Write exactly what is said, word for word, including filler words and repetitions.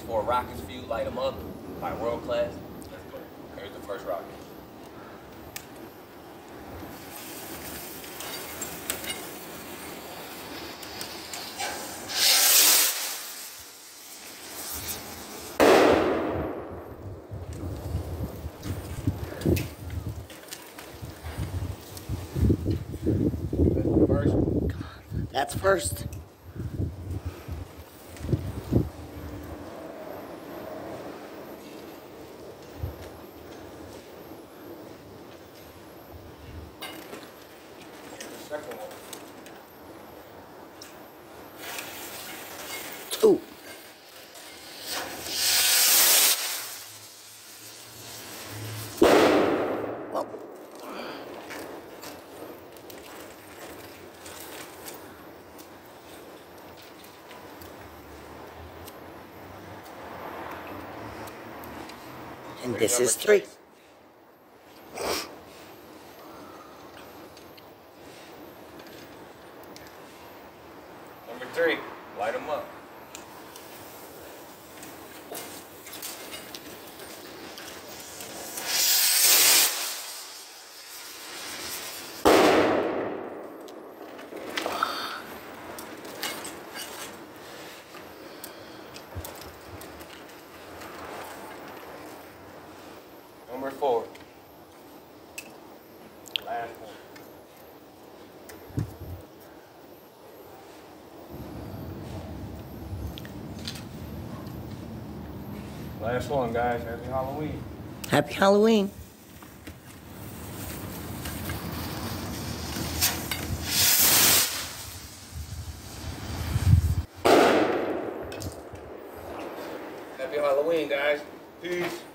four rockets for you. Light them up. By world class. Let's go. Here's the first rocket. First. That's first. Second one. Two. Well. And this is three. Number three, light them up. Number four. Last one. Last one, guys. Happy Halloween. Happy Halloween. Happy Halloween, guys. Peace.